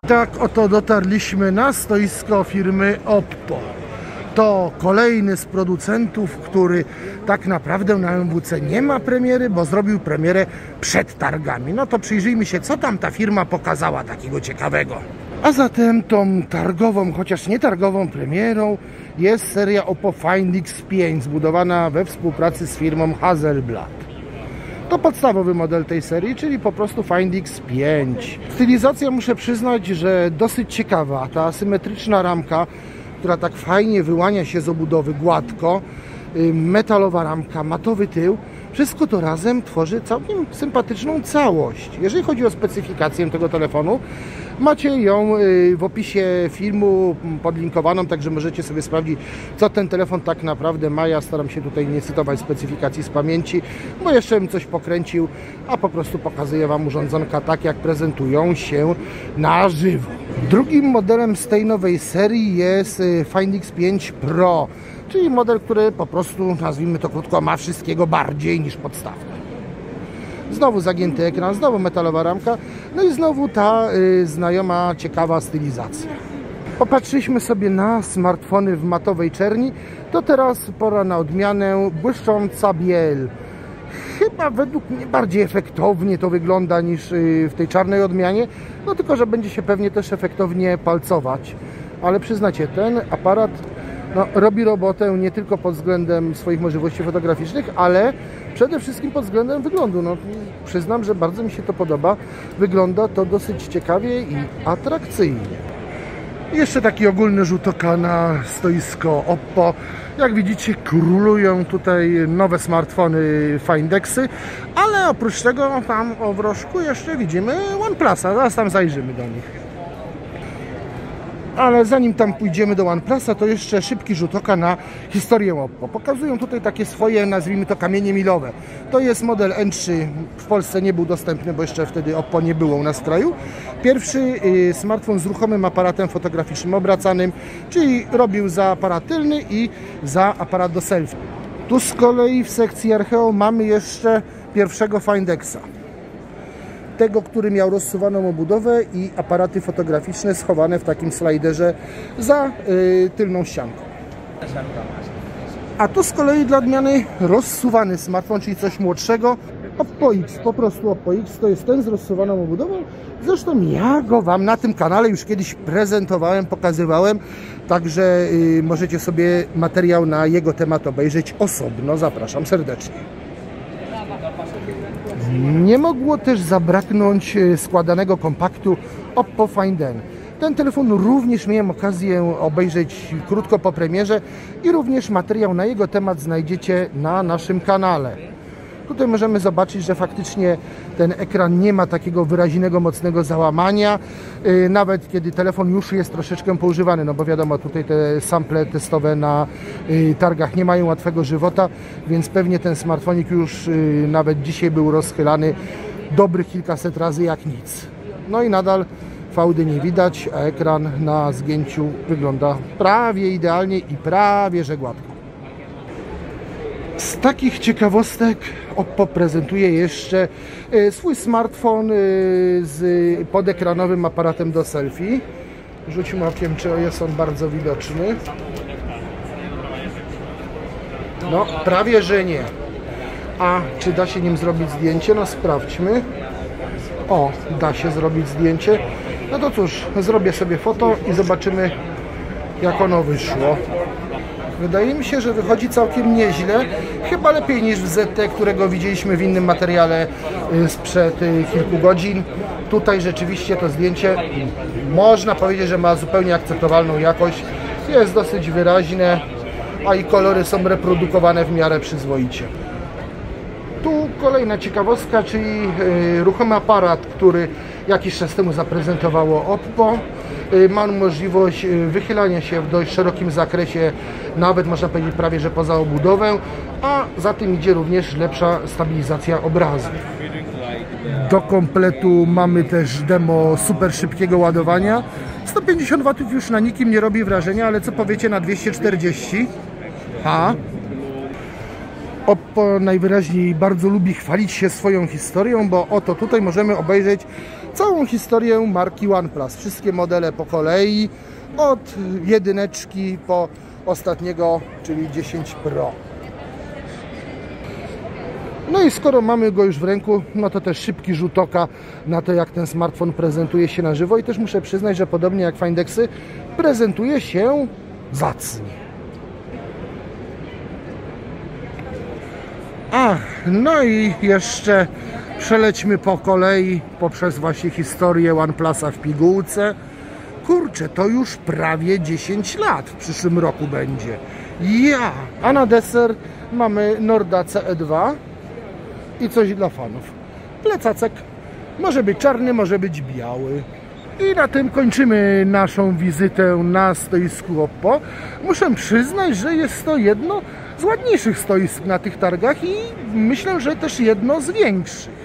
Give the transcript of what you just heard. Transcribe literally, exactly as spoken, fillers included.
Tak oto dotarliśmy na stoisko firmy Oppo. To kolejny z producentów, który tak naprawdę na M W C nie ma premiery, bo zrobił premierę przed targami. No to przyjrzyjmy się, co tam ta firma pokazała takiego ciekawego. A zatem tą targową, chociaż nie targową premierą jest seria Oppo Find X pięć, zbudowana we współpracy z firmą Hasselblad. To podstawowy model tej serii, czyli po prostu Find X pięć. Stylizacja, muszę przyznać, że dosyć ciekawa. Ta asymetryczna ramka, która tak fajnie wyłania się z obudowy, gładko, metalowa ramka, matowy tył, wszystko to razem tworzy całkiem sympatyczną całość. Jeżeli chodzi o specyfikację tego telefonu, macie ją w opisie filmu podlinkowaną, także możecie sobie sprawdzić, co ten telefon tak naprawdę ma. Ja staram się tutaj nie cytować specyfikacji z pamięci, bo jeszcze bym coś pokręcił, a po prostu pokazuję Wam urządzonka tak, jak prezentują się na żywo. Drugim modelem z tej nowej serii jest Find X pięć Pro, czyli model, który po prostu, nazwijmy to krótko, ma wszystkiego bardziej niż podstawkę. Znowu zagięty ekran, znowu metalowa ramka, no i znowu ta y, znajoma, ciekawa stylizacja. Popatrzyliśmy sobie na smartfony w matowej czerni, to teraz pora na odmianę błyszcząca biel. Chyba według mnie bardziej efektownie to wygląda niż y, w tej czarnej odmianie, no tylko że będzie się pewnie też efektownie palcować. Ale przyznacie, ten aparat no, robi robotę nie tylko pod względem swoich możliwości fotograficznych, ale przede wszystkim pod względem wyglądu. No, przyznam, że bardzo mi się to podoba. Wygląda to dosyć ciekawie i atrakcyjnie. I jeszcze taki ogólny rzut oka na stoisko Oppo. Jak widzicie, królują tutaj nowe smartfony Find X'y, ale oprócz tego tam o wrożku jeszcze widzimy OnePlusa. Zaraz tam zajrzymy do nich. Ale zanim tam pójdziemy do OnePlusa, to jeszcze szybki rzut oka na historię Oppo. Pokazują tutaj takie swoje, nazwijmy to, kamienie milowe. To jest model N trzy, w Polsce nie był dostępny, bo jeszcze wtedy Oppo nie było u nas w kraju. Pierwszy y, smartfon z ruchomym aparatem fotograficznym obracanym, czyli robił za aparat tylny i za aparat do selfie. Tu z kolei w sekcji Archeo mamy jeszcze pierwszego Find X'a. Tego, który miał rozsuwaną obudowę i aparaty fotograficzne schowane w takim slajderze za y, tylną ścianką. A tu z kolei dla odmiany rozsuwany smartfon, czyli coś młodszego, Oppo X, po prostu Oppo X, to jest ten z rozsuwaną obudową. Zresztą ja go Wam na tym kanale już kiedyś prezentowałem, pokazywałem, także y, możecie sobie materiał na jego temat obejrzeć osobno. Zapraszam serdecznie. Nie mogło też zabraknąć składanego kompaktu Oppo Find N. Ten telefon również miałem okazję obejrzeć krótko po premierze i również materiał na jego temat znajdziecie na naszym kanale. Tutaj możemy zobaczyć, że faktycznie ten ekran nie ma takiego wyraźnego, mocnego załamania, yy, nawet kiedy telefon już jest troszeczkę poużywany, no bo wiadomo, tutaj te sample testowe na yy, targach nie mają łatwego żywota, więc pewnie ten smartfonik już yy, nawet dzisiaj był rozchylany dobrych kilkaset razy jak nic. No i nadal fałdy nie widać, a ekran na zgięciu wygląda prawie idealnie i prawie że gładko. Z takich ciekawostek Oppo prezentuje jeszcze swój smartfon z podekranowym aparatem do selfie. Rzućmy okiem, czy jest on bardzo widoczny. No, prawie że nie. A czy da się nim zrobić zdjęcie? No sprawdźmy. O, da się zrobić zdjęcie. No to cóż, zrobię sobie foto i zobaczymy, jak ono wyszło. Wydaje mi się, że wychodzi całkiem nieźle, chyba lepiej niż w Z T, którego widzieliśmy w innym materiale sprzed kilku godzin. Tutaj rzeczywiście to zdjęcie, można powiedzieć, że ma zupełnie akceptowalną jakość, jest dosyć wyraźne, a i kolory są reprodukowane w miarę przyzwoicie. Tu kolejna ciekawostka, czyli ruchomy aparat, który jakiś czas temu zaprezentowało Oppo. Ma możliwość wychylania się w dość szerokim zakresie, nawet można powiedzieć prawie że poza obudowę, a za tym idzie również lepsza stabilizacja obrazu. Do kompletu mamy też demo super szybkiego ładowania. sto pięćdziesiąt watów już na nikim nie robi wrażenia, ale co powiecie na dwieście czterdzieści? Ha? Oppo najwyraźniej bardzo lubi chwalić się swoją historią, bo oto tutaj możemy obejrzeć całą historię marki OnePlus. Wszystkie modele po kolei, od jedyneczki po ostatniego, czyli dziesięć Pro. No i skoro mamy go już w ręku, no to też szybki rzut oka na to, jak ten smartfon prezentuje się na żywo i też muszę przyznać, że podobnie jak Findexy prezentuje się zacnie. A, no i jeszcze przelećmy po kolei poprzez właśnie historię OnePlusa w pigułce. Kurczę, to już prawie dziesięć lat w przyszłym roku będzie. Ja! A na deser mamy Norda C E dwa i coś dla fanów. Plecacek może być czarny, może być biały. I na tym kończymy naszą wizytę na stoisku Oppo. Muszę przyznać, że jest to jedno z ładniejszych stoisk na tych targach i myślę, że też jedno z większych.